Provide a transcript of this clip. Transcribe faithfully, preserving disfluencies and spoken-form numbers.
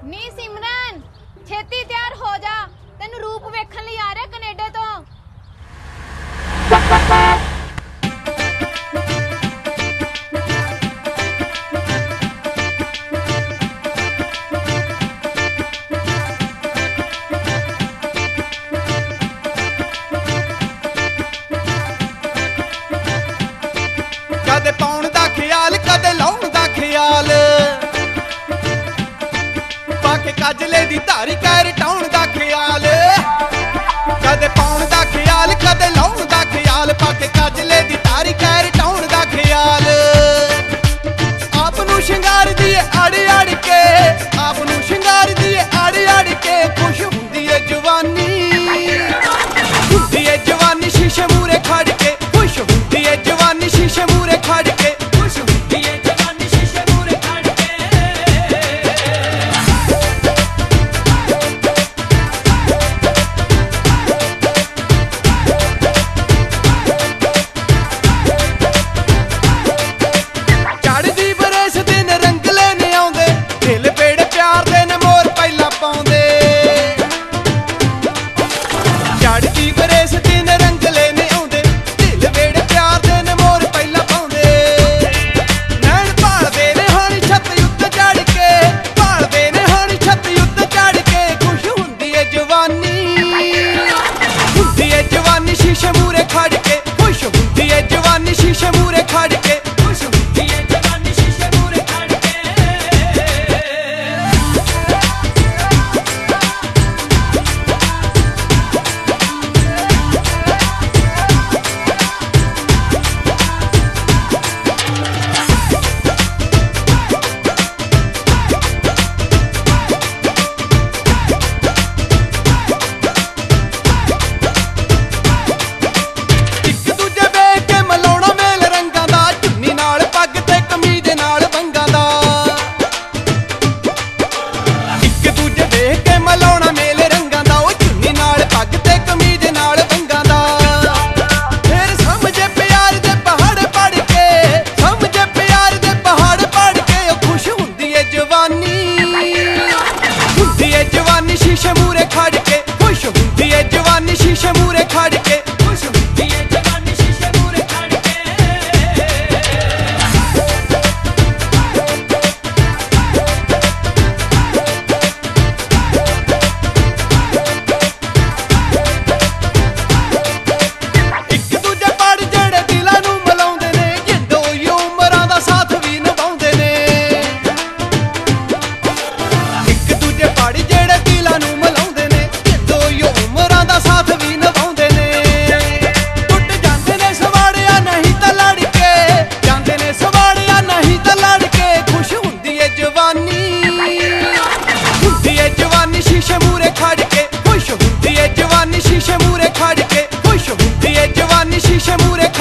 ਨੀ ਸਿਮਰਨ ਛੇਤੀ ਤਿਆਰ ਹੋ ਜਾ, ਤੈਨੂੰ ਰੂਪ ਵੇਖਣ ਲਈ ਆ ਰਿਹਾ ਕੈਨੇਡਾ ਤੋਂ। ਕਦੇ ਪਾਉਣ ਦਾ ਖਿਆਲ ਕਦੇ ਲਾਉਣ ਦਾ ਖਿਆਲ, ਪਾ ਕੇ ਕਾਜਲੇ ਦੀ ਧਾਰੀ ਕਹਿ ਰਟਾਉਣ ਦਾ ਖਿਆਲ। ਕਦੇ ਪਾਉਣ ਦਾ ਖਿਆਲ ਕਦੇ ਲਾਉਣ ਦਾ ਖਿਆਲ, ਪਾ ਕੇ ਕਾਜਲੇ ਦੀ ਧਾਰੀ ਕਹਿ ਰਟਾਉਣ ਦਾ ਖਿਆਲ। ਆਪ ਨੂੰ ਸ਼ਿੰਗਾਰ ਦੀਏ ਅੜ ਅੜ ਕੇ, ਆਪ ਨੂੰ ਸ਼ਿੰਗਾਰ ਦੀਏ ਅੜ ਅੜ ਕੇ, ਖੁਸ਼ ਹੁੰਦੀ ਏ ਜਵਾਨੀ, ਹੁੰਦੀ ਏ ਜਵਾਨੀ ਸ਼ੀਸ਼ੇ ਮੂਰੇ ਖੜ ਕੇ, ਖੁਸ਼ ਹੁੰਦੀ ਏ ਜਵਾਨੀ ਸ਼ੀਸ਼ੇ ਮੂਰੇ ਖੜ ਕੇ, ਖੁਸ਼ ਹੁੰਦੀ ਏ ਜਵਾਨੀ ਸ਼ੀਸ਼ੇ ਮੂਰੇ ਖੜ ਕੇ। ਚੜ੍ਹਦੀ ਬਰਸ ਦਿਨ ਰੰਗਲੇ ਨੇ ਆਉਂਦੇ, ਦਿਲ ਬੇੜੇ ਪਿਆਰ ਦੇ ਨੇ ਮੋਰ ਪਹਿਲਾਂ ਪਾਉਂਦੇ। ਚੜ੍ਹਦੀ ਬਰਸ ਦਿਨ ਰੰਗਲੇ ਨੇ ਆਉਂਦੇ, ਦਿਲ ਬੇੜੇ ਪਿਆਰ ਦੇ ਨੇ ਮੋਰ ਪਹਿਲਾਂ ਪਾਉਂਦੇ। ਨੈਣ ਭਾਲਦੇ ਨੇ ਹਾਣੀ ਛੱਤ ਉੱਤੇ ਚੜ੍ਹ ਕੇ, ਭਾਲਦੇ ਨੇ ਹਾਣੀ ਛੱਤ ਉੱਤੇ ਚੜ੍ਹ ਕੇ, ਖੁਸ਼ ਹੁੰਦੀ ਏ ਜਵਾਨੀ, ਹੁੰਦੀ ਏ ਜਵਾਨੀ ਸ਼ੀਸ਼ੇ ਮੂਰੇ ਖੜ ਕੇ, ਖੁਸ਼ ਹੁੰਦੀ ਏ ਜਵਾਨੀ ਸ਼ੀਸ਼ੇ ਮੂਰੇ ਖੜ ਕੇ, ਖੁਸ਼ ਹੁੰਦੀ ਏ ਜਵਾਨੀ ਸ਼ੀਸ਼ੇ ਮੂਰੇ ਖੜ ਕੇ। ਇੱਕ ਦੂਜੇ ਵੇਖ ਕੇ ਮਲਾਉਣਾ ਮੇਲ ਰੰਗਾਂ ਦਾ, ਚੁੰਨੀ ਨਾਲ ਪੱਗ ਤੇ ਕਮੀਜ਼ ਨਾਲ ਵੰਗਾਂ ਦਾ। ਇੱਕ ਦੂਜੇ ਵੇਖ ਕੇ ਮਲਾਉਣਾ ਮੇਲ ਰੰਗਾਂ ਦਾ, ਉਹ ਚੁੰਨੀ ਨਾਲ ਪੱਗ ਤੇ ਕਮੀਜ਼ ਨਾਲ ਵੰਗਾਂ ਦਾ। ਫਿਰ ਸਮਝੇ ਪਿਆਰ ਦੇ ਪਹਾੜ ਪੜ ਕੇ, ਸਮਝੇ ਪਿਆਰ ਦੇ ਪਹਾੜ ਪੜ ਕੇ, ਉਹ ਖੁਸ਼ ਹੁੰਦੀ ਏ ਜਵਾਨੀ, ਹੁੰਦੀ ਏ ਜਵਾਨੀ ਸ਼ੀਸ਼ੇ ਮੂਰੇ ਖੜ ਕੇ, ਖੁਸ਼ ਹੁੰਦੀ ਏ ਜਵਾਨੀ ਸ਼ੀਸ਼ੇ ਮੂਰੇ ਖੜ ਕੇ, ਖੁਸ਼ ਹੁੰਦੀ ਏ ਜਵਾਨੀ ਸ਼ੀਸ਼ੇ ਮੂਰੇ ਖੜ ਕੇ। ਇੱਕ ਦੂਜੇ ਪੜ ਜਿਹੜੇ ਦਿਲਾਂ ਨੂੰ ਮਿਲਾਉਂਦੇ ਨੇ, ਜਿੰਦੋ ਹੀ ਉਮਰਾਂ ਦਾ ਸਾਥ ਵੀ ਨਿਭਾਉਂਦੇ ਨੇ। ਇੱਕ ਦੂਜੇ ਪੜ ਜਿਹੜੇ ਦਿਲਾਂ ਨੂੰ ਮਿਲਾਉਂਦੇ ਨੇ, ਜਿੰਦੋ ਹੀ ਉਮਰਾਂ ਦਾ ਸਾਥ ਵੀ ਨਿਭਾਉਂਦੇ ਨੇ। ਟੁੱਟ ਜਾਂਦੇ ਨੇ ਸਵਾੜਿਆ ਨਹੀਂ ਤਾਂ ਲੜ ਕੇ, ਜਾਂਦੇ ਨੇ ਸਵਾੜਿਆ ਨਹੀਂ ਤਾਂ ਲੜ ਕੇ, ਖੁਸ਼ ਹੁੰਦੀ ਏ ਜਵਾਨੀ, ਹੁੰਦੀ ਏ ਜਵਾਨੀ ਸ਼ੀਸ਼ੇ ਮੂਰੇ ਖੜ ਕੇ, ਖੁਸ਼ ਹੁੰਦੀ ਏ ਜਵਾਨੀ ਸ਼ੀਸ਼ੇ ਮੂਰੇ ਖੜ ਕੇ, ਖੁਸ਼ ਹੁੰਦੀ ਏ ਜਵਾਨੀ ਸ਼ੀਸ਼ੇ ਮੂਰੇ